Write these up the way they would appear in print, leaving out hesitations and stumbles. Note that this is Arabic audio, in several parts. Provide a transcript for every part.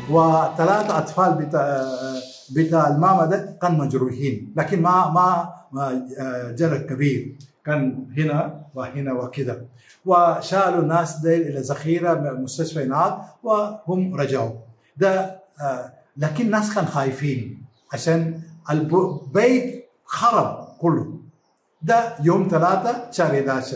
وثلاثة أطفال بتاع الماما ده كان مجروحين، لكن ما جرح كبير، كان هنا وهنا وكده. وشالوا الناس دي إلى ذخيرة مستشفى هناك وهم رجعوا ده. لكن الناس كانوا خايفين عشان البيت خرب كله. ده يوم 3 شهر 11.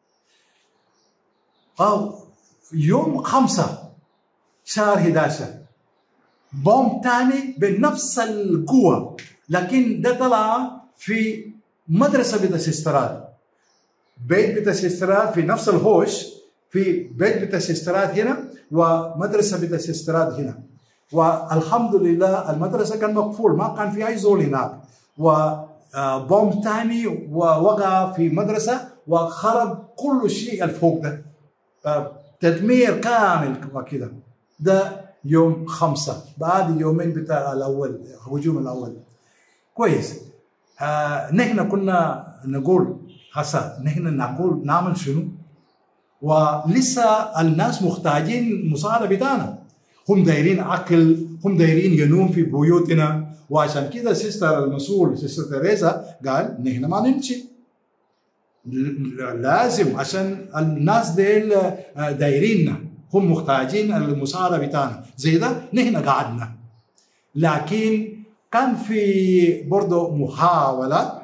أو يوم 5 شهر 11 بوم تاني بنفس القوة، لكن ده طلع في مدرسة بتاع سيسترات، بيت بتاع سيسترات في نفس الهوش، في بيت بتاع سيسترات هنا ومدرسة بتاع سيسترات هنا. والحمد لله المدرسة كان مقفول، ما كان في أي زول هناك. وبوم تاني ووقع في مدرسة وخرب كل شيء الفوق ده، تدمير كامل وكده. ده يوم 5 بعد يومين بتاع الأول، هجوم الأول. كويس. نحن كنا نقول هسا نحن نعمل شنو؟ ولسه الناس محتاجين مساعدة بتاعنا، هم دايرين أكل، هم دايرين ينوم في بيوتنا. وعشان كده سيستر المسؤول سيستر تيريزا قال نحن ما نمشي، لازم عشان الناس ديل دايريننا، هم محتاجين المساعدة بتاعنا. زي ده نحن قعدنا. لكن كان في برضه محاولة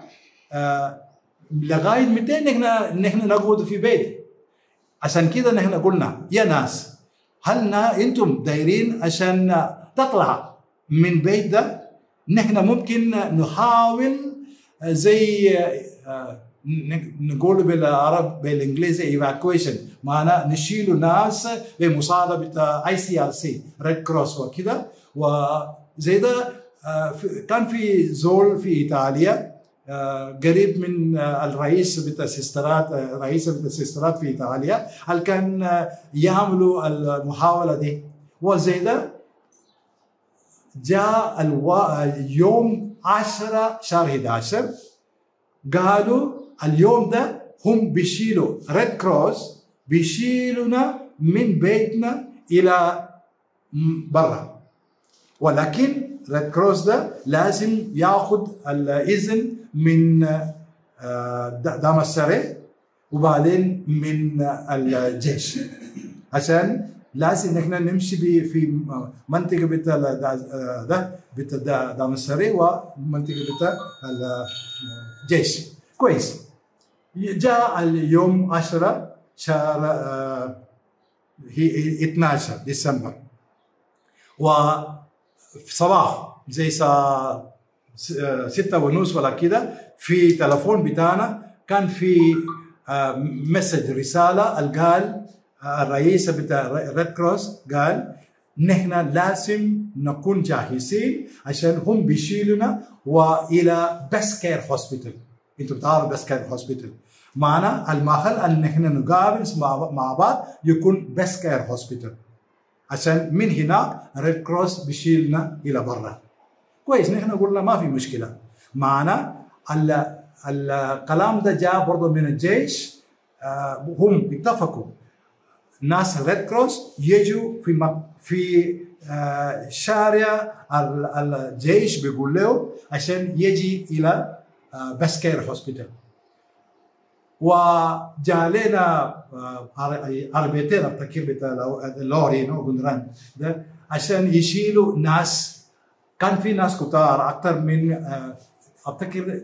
لغاية متى نحن نقعد في بيت. عشان كده نحن قلنا يا ناس، هل انتم دايرين عشان تطلع من بيت ده؟ نحن ممكن نحاول زي نقول بالعرب بالانجليزي evacuation، معناه نشيلوا ناس بمساعدة بتاع ICRC ريد كروس وكده. وزي ده كان في زول في إيطاليا قريب من الرئيس بتاع السيسترات، رئيس بتاع السيسترات في إيطاليا، هل كان يعملوا المحاولة دي. وزي ده جاء يوم 10 شهر 11 قالوا اليوم ده هم بيشيلوا ريد كروس، بيشيلونا من بيتنا إلى برا، ولكن ريد كروس ده لازم ياخذ الإذن من دامسري وبعدين من الجيش، عشان لازم نحن نمشي في منطقة بتاع ده بتاع دامسري ومنطقة بتاع الجيش. كويس. جاء اليوم 10 شهر 12 ديسمبر، وفي صباح زي الساعة 6:30 ولا كده في تلفون بتاعنا كان في مسج رسالة قال الرئيس بتاع ريد كروس قال نحن لازم نكون جاهزين عشان هم بيشيلونا والى بيست كير هوسبيتال. انتوا بتعرفوا بيست كير هوسبيتال معنى المحل ان نحن نقابل مع بعض يكون بيست كير هوسبيتال، عشان من هناك ريد كروس بيشيلنا الى برا. كويس. نحن قلنا ما في مشكله معنا. الكلام ده جاء برضه من الجيش، هم اتفقوا ناس ريد كروس يجوا في شارع الجيش بيقول له عشان يجي الى بيست كير هوسبيتال. وجاء لنا عربيتين افتكر بتاع اللوري قندران ده عشان يشيلوا ناس. كان في ناس كتار اكثر من افتكر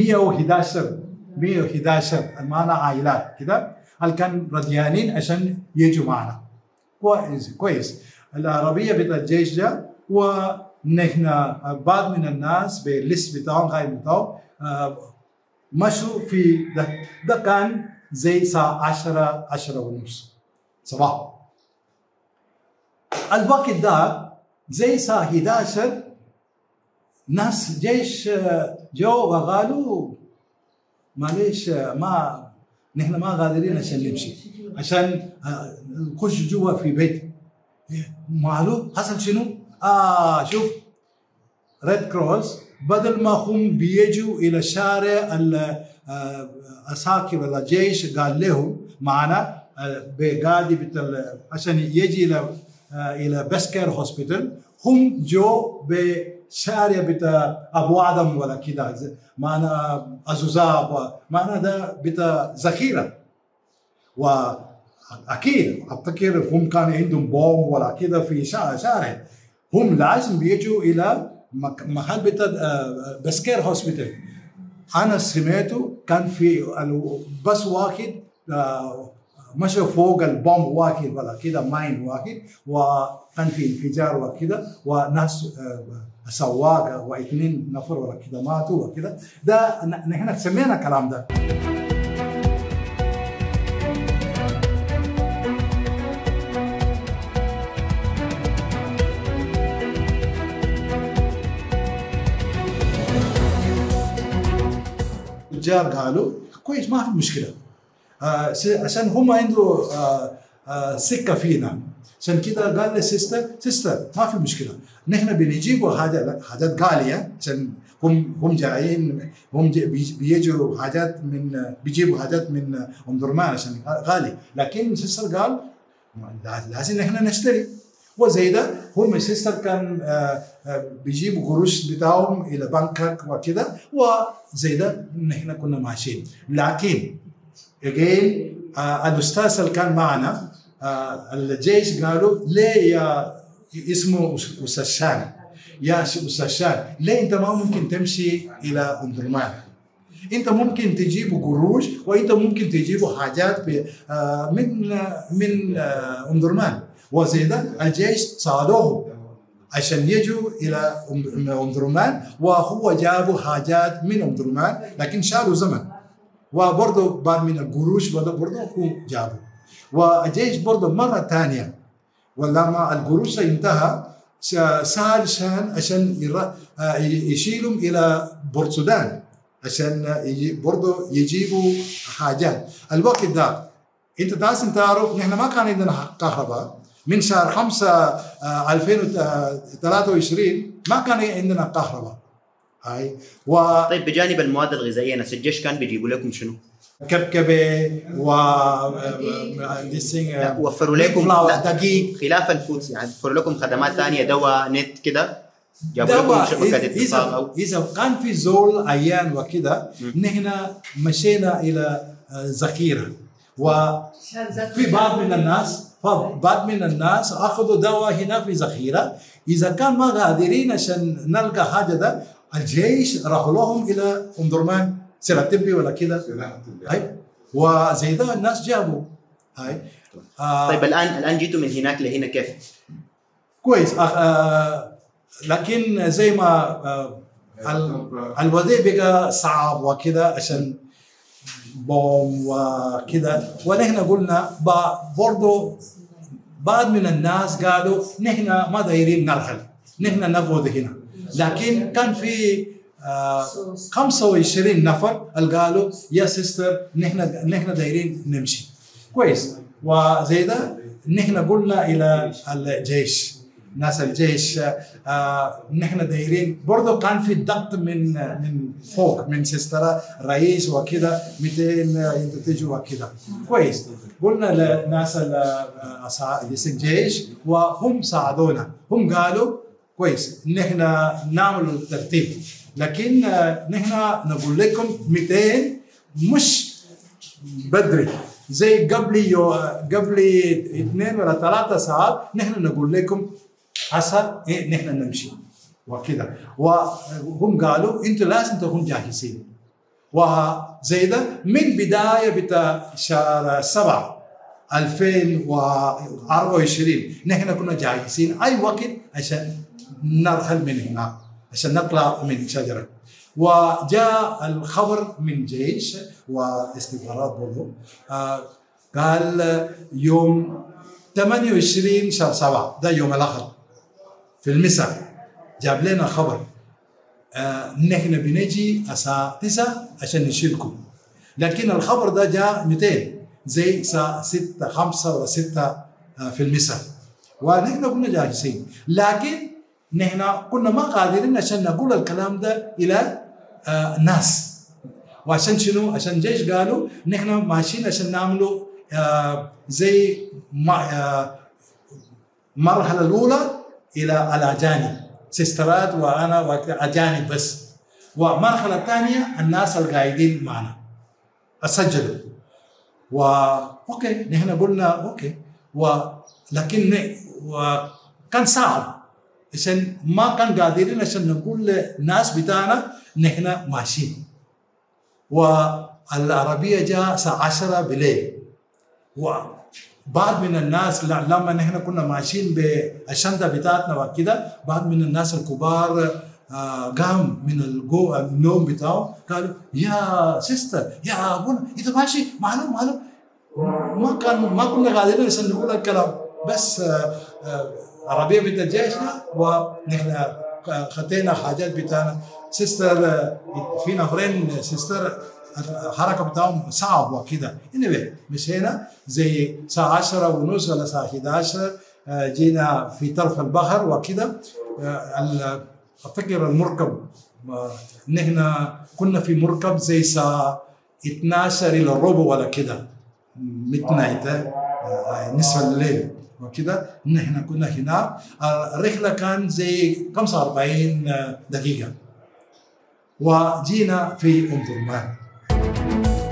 111 معنا عائلات كده اللي كان رضيانين عشان يجوا معنا. كويس. العربيه بتاع الجيش جاء ونحن بعض من الناس بالليست بتاعهم قايم بتاعهم مشوا في ده كان زي الساعة 10:30 صباح. الوقت ده زي الساعة 11 ناس جيش جو وقالوا معلش ما نحن ما قادرين عشان نمشي عشان نخش جوا في بيت. معلوم حصل شنو؟ شوف ريد كروس بدل ما هم بيجوا الى شارع العساكر الجيش قال لهم معنا بقاضي عشان يجي الى الى بسكير هوسبيتال، هم جو بشارع بتاع ابو ادم ولا كده، معنا ازوزاب، معنا ده بتاع ذخيره. واكيد افتكر هم كان عندهم بوم ولا كده في شارع، هم لازم بيجوا الى محل بتاع بسكير هوسبيتال. انا سمعته كان في بس واحد مشى فوق البوم واحد ولا كده، ماين واحد، وكان في انفجار وكده، وناس سواق واثنين نفر ولا كده ماتوا وكده. ده نحن سمينا الكلام ده. الرجال قالوا كويس ما في مشكله، عشان هم عنده سكه فينا، عشان كده قال لي سيستر ما في مشكله، نحن بنجيبوا حاجات غاليه، عشان هم جايين، هم بيجوا حاجات من بيجيبوا حاجات من ام درمان عشان غالي، لكن سيستر قال لازم نحن نشتري. وزي ده هم سيستر كان بيجيبوا قروش بتاعهم الى بانكوك وكده، وزي ده نحن كنا ماشيين. لكن اجين الاستاذ اللي كان معنا الجيش قالوا ليه يا اسمه استاذ شان، يا استاذ شان ليه انت ما ممكن تمشي الى ام درمان؟ انت ممكن تجيبوا قروش، وانت ممكن تجيبوا حاجات من ام درمان. وزي ده الجيش صادوه عشان يجوا الى ام درمان، وهو جابوا حاجات من ام درمان، لكن شالوا زمن، وبرضه بعد من القروش برضه هو جابوا. والجيش برضه مره ثانيه ولما القروش انتهى سال شان عشان يشيلهم الى بورت السودان عشان برضه يجيبوا حاجات. الوقت ده انت لازم تعرف نحن ما كان عندنا كهرباء من شهر 5 2023 ما كان عندنا كهرباء. هاي طيب بجانب المواد الغذائيه ناس الجيش كان بيجيبوا لكم شنو؟ كبكبه وفروا لكم دقيق خلاف الفودز، يعني وفروا لكم خدمات ثانيه، دواء نت كده، جابوا لكم شبكات اتصال او اذا كان في زول عيان وكده نحن مشينا الى ذخيره، وفي بعض من الناس اخذوا دواء هنا في ذخيره. اذا كان ما قادرين عشان نلقى حاجه ده الجيش راحوا لهم الى ام درمان سلاح طبي ولا كده، هاي وزي ده الناس جابوا هاي. طيب الان جيتوا من هناك لهنا كيف؟ كويس. لكن زي ما الوضع بقى صعب وكده عشان بوم وكده، ونحن قلنا برضه بعض من الناس قالوا نحن ما دايرين نرحل، نحن نقعد هنا. لكن كان في 25 نفر اللي قالوا يا سيستر نحن دايرين نمشي. كويس. وزي ده نحن قلنا الى الجيش، ناس الجيش نحن دايرين برضه. كان في ضغط من فوق من سيستر رئيس وكده 200 انتوا تجوا وكده. كويس. قلنا لناس الجيش وهم ساعدونا، هم قالوا كويس نحن نعمل ترتيب، لكن نحن نقول لكم 200 مش بدري، زي قبل 2 ولا 3 ساعات نحن نقول لكم هسه نحن نمشي وكده. وهم قالوا انتوا لازم تكونوا جاهزين. وزي ده من بدايه بتاع شهر 7 2024 نحن كنا جاهزين اي وقت عشان نرحل من هنا، عشان نطلع من شجره. وجاء الخبر من جيش واستخبارات برضه قال يوم 28 شهر 7 ده يوم الاحد في المساء جاب لنا خبر نحن بنجي الساعه 9 عشان نشيلكم. لكن الخبر ده جاء 200 زي الساعه 6 5 ولا 6 في المساء، ونحن كنا جاهزين. لكن نحن كنا ما قادرين عشان نقول الكلام ده الى ناس. وعشان شنو؟ عشان جيش قالوا نحن ماشيين عشان نعملوا زي المرحله الاولى الى الاجانب سيسترات وانا واجانب بس، والمرحله الثانيه الناس القاعدين معنا سجلوا. اوكي نحن قلنا اوكي، لكن وكان صعب عشان ما كان قادرين عشان نقول للناس بتاعنا نحن ماشيين. والعربيه جاء الساعه 10 بالليل، وبعض من الناس لما نحن كنا ماشيين بالشنطه بتاعتنا وكده، بعض من الناس الكبار قام من النوم بتاعه قالوا يا سيستر يا ابونا انت ماشي معلوم ما كنا قادرين عشان نقول الكلام، بس عربيه بنت الجيش ونحن خدينا حاجات بتاعنا. سيستر في نفرين سيستر الحركه بتاعهم صعب وكده. مشينا زي الساعه 10 ونص ولا الساعه 11 جينا في طرف البحر وكده. افتكر المركب نحن كنا في مركب زي الساعه 12 الى ربع ولا كده، ميد نايت نصف الليل وكده. نحن كنا هناك. الرحله كان زي 45 دقيقه وجينا في ام درمان.